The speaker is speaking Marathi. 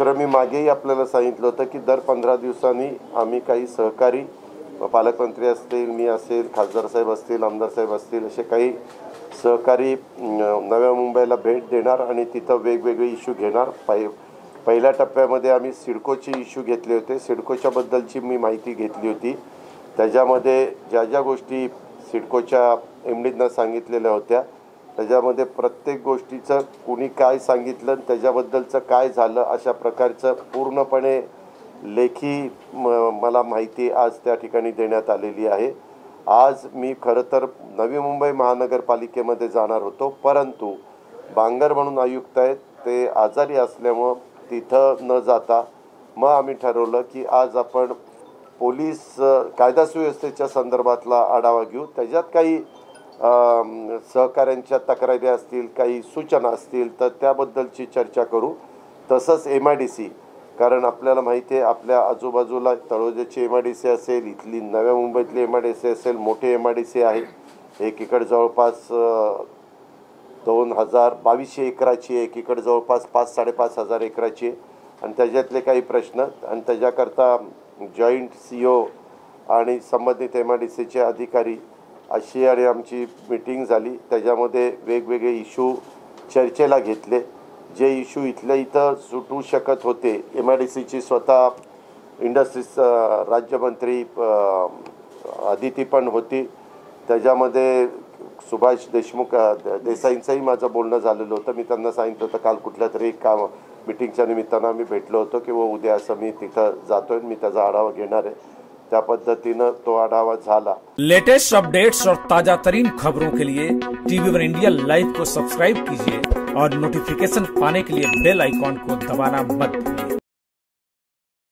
दुसरं मी मागेही आपल्याला सांगितलं होतं की दर 15 दिवसांनी आम्ही काही सहकारी, पालकमंत्री असतील, मी असेल, खासदार साहेब असतील, आमदार साहेब असतील, असे काही सहकारी नव्या मुंबईला भेट देणार आणि तिथं वेगवेगळे इश्यू घेणार. पहिल्या टप्प्यामध्ये आम्ही सिडकोचे इश्यू घेतले होते. सिडकोच्याबद्दलची मी माहिती घेतली होती. त्याच्यामध्ये ज्या ज्या गोष्टी सिडकोच्या एमडींना सांगितलेल्या होत्या त्याच्यामध्ये प्रत्येक गोष्टीचं कुणी काय सांगितलं, त्याच्याबद्दलचं काय झालं, अशा प्रकारचं पूर्णपणे लेखी मला माहिती आज त्या ठिकाणी देण्यात आलेली आहे. आज मी खरं तर नवी मुंबई महानगरपालिकेमध्ये जाणार होतो, परंतु बांगर म्हणून आयुक्त आहेत, ते आजारी असल्यामुळं तिथं न जाता मग आम्ही ठरवलं की आज आपण पोलीस कायदा सुव्यवस्थेच्या संदर्भातला आढावा घेऊ. त्याच्यात काही सहकाऱ्यांच्या तक्रारी असतील, काही सूचना असतील तर त्याबद्दलची चर्चा करू. तसंच MIDC, कारण आपल्याला माहिती आहे आपल्या आजूबाजूला तळोजाची MIDC असेल, इथली नव्या मुंबईतली MIDC असेल, मोठे MIDC आहे. एकीकडे जवळपास 2200 एकराची आहे, एकीकडे जवळपास 5,500 एकराची आहे. आणि त्याच्यातले काही प्रश्न आणि त्याच्याकरता जॉईंट CO आणि संबंधित MIDCचे अधिकारी अशी आणि आमची मीटिंग झाली. त्याच्यामध्ये वेगवेगळे इश्यू चर्चेला घेतले. जे इश्यू इथल्या इथं सुटू शकत होते, MIDCची स्वतः इंडस्ट्रीज राज्यमंत्री अदिती पण होती. त्याच्यामध्ये सुभाष देसाईंचंही माझं बोलणं झालेलं होतं. मी त्यांना सांगितलं होतं काल कुठल्या तरी काम मीटिंगच्या निमित्तानं आम्ही भेटलो होतो की उद्या असं मी तिथं जातोय, मी त्याचा आढावा घेणार आहे. त्या पद्धतीनं तो आढावा झाला. लेटेस्ट अपडेट्स और ताजा तरीन खबरों के लिए TV1 इंडिया लाइव को सब्सक्राइब कीजिए और नोटिफिकेशन पाने के लिए बेल आइकॉन को दबाना मत भूलिए।